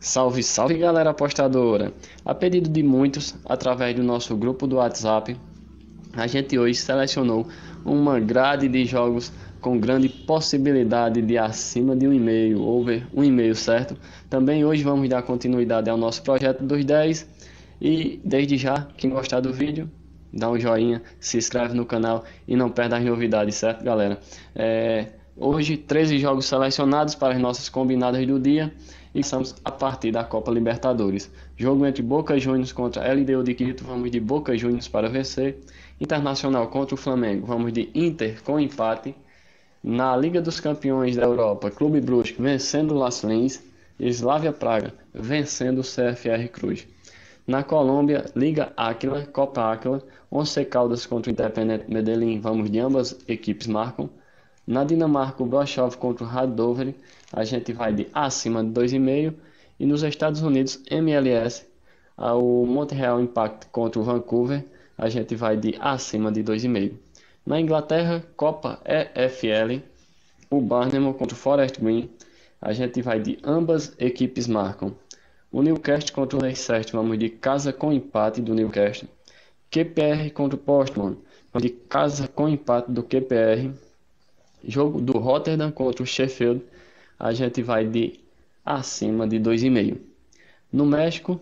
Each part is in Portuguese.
Salve, salve galera apostadora! A pedido de muitos, através do nosso grupo do WhatsApp, a gente hoje selecionou uma grade de jogos com grande possibilidade de acima de 1,5, over 1,5, certo? Também hoje vamos dar continuidade ao nosso projeto dos 10 e desde já, quem gostar do vídeo, dá um joinha, se inscreve no canal e não perde as novidades, certo galera? Hoje 13 jogos selecionados para as nossas combinadas do dia e estamos a partir da Copa Libertadores. Jogo entre Boca Juniors contra LDU de Quito, vamos de Boca Juniors para vencer. Internacional contra o Flamengo, vamos de Inter com empate. Na Liga dos Campeões da Europa, Clube Brusque vencendo o Las Lins e Slavia Praga vencendo o CFR Cruz. Na Colômbia, Liga Áquila, Copa Áquila, Once Caldas contra o Independente Medellín, vamos de ambas equipes marcam. Na Dinamarca, o Brasov contra o Hannover, a gente vai de acima de 2,5. E nos Estados Unidos, MLS, o Montreal Impact contra o Vancouver, a gente vai de acima de 2,5. Na Inglaterra, Copa EFL, o Barnum contra o Forest Green, a gente vai de ambas equipes marcam. O Newcastle contra o Leicester, vamos de casa com empate do Newcastle. QPR contra o Portsmouth, vamos de casa com empate do QPR. Jogo do Rotterdam contra o Sheffield, a gente vai de acima de 2,5. No México,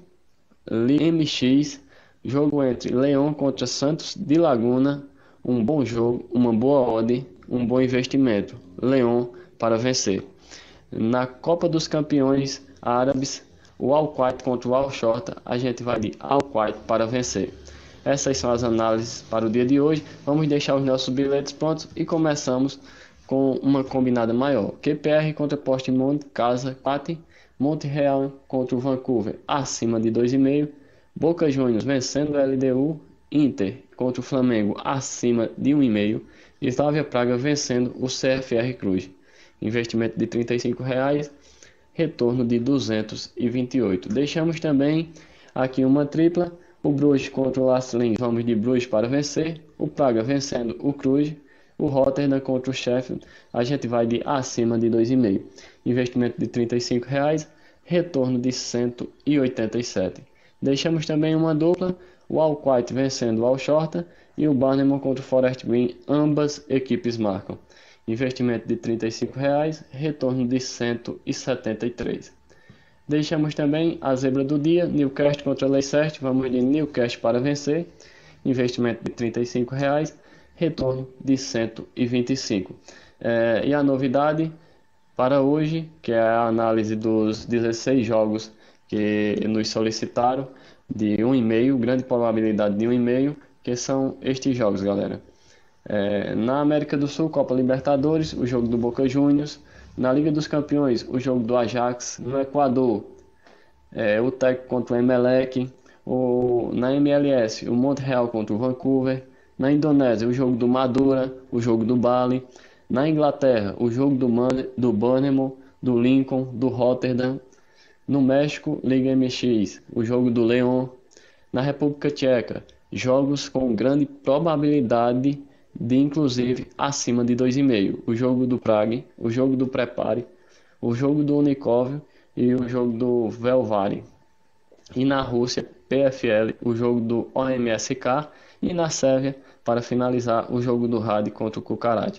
MX, jogo entre Leão contra Santos de Laguna, um bom jogo, uma boa odd, um bom investimento. Leão para vencer. Na Copa dos Campeões Árabes, o Al-Quaid contra o Al-Shorta, a gente vai de Al-Quaid para vencer. Essas são as análises para o dia de hoje. Vamos deixar os nossos bilhetes prontos e começamos com uma combinada maior. QPR contra Portsmouth, casa 4. Montreal contra o Vancouver, acima de 2,5. Boca Juniors vencendo o LDU. Inter contra o Flamengo, acima de 1,5. E Slavia Praga vencendo o CFR Cruz. Investimento de R$ 35, retorno de 228. Deixamos também aqui uma tripla. O Bruges contra o Las Lins, vamos de Bruges para vencer. O Praga vencendo o Cruz. O Rotterdam contra o Sheffield, a gente vai de acima de 2,5. Investimento de R$ 35, retorno de 187. Deixamos também uma dupla, o Al-Quaid vencendo o Al-Shorta e o Barnum contra o Forest Green, ambas equipes marcam. Investimento de R$ 35, retorno de 173. Deixamos também a zebra do dia, Newcastle contra Leicester, vamos de Newcastle para vencer. Investimento de R$ 35, retorno de 125. E a novidade para hoje, que é a análise dos 16 jogos que nos solicitaram, de 1,5, grande probabilidade de 1,5, que são estes jogos, galera. Na América do Sul, Copa Libertadores, o jogo do Boca Juniors. Na Liga dos Campeões, o jogo do Ajax. No Equador, o Tec contra o Emelec. Na MLS, o Montreal contra o Vancouver. Na Indonésia, o jogo do Madura, o jogo do Bali. Na Inglaterra, o jogo do Birmingham, do Lincoln, do Rotterdam. No México, Liga MX, o jogo do León. Na República Tcheca, jogos com grande probabilidade de inclusive acima de 2,5. O jogo do Prague, o jogo do Prepare, o jogo do Unikov e o jogo do Velvari. E na Rússia, PFL, o jogo do OMSK. E na Sérvia, para finalizar, o jogo do Rad contra o Kukarat.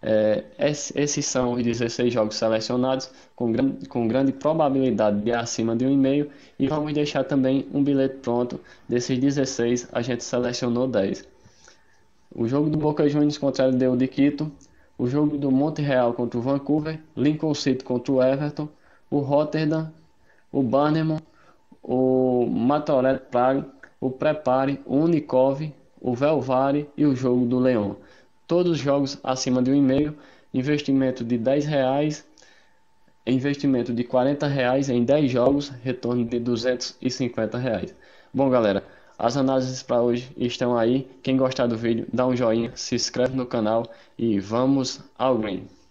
Esses são os 16 jogos selecionados com grande probabilidade de acima de 1,5. E vamos deixar também um bilhete pronto. Desses 16, a gente selecionou 10. O jogo do Boca Juniors contra o LDU de Quito. O jogo do Montreal contra o Vancouver. Lincoln City contra o Everton. O Rotterdam. O Barnum. O Montreal Praga. O Prepare. O Unikov. O Velvari e o jogo do Leão. Todos os jogos acima de 1,5. Investimento de R$ 10, investimento de R$ 40 em 10 jogos, retorno de R$ 250. Bom galera, as análises para hoje estão aí. Quem gostar do vídeo, dá um joinha, se inscreve no canal e vamos ao green.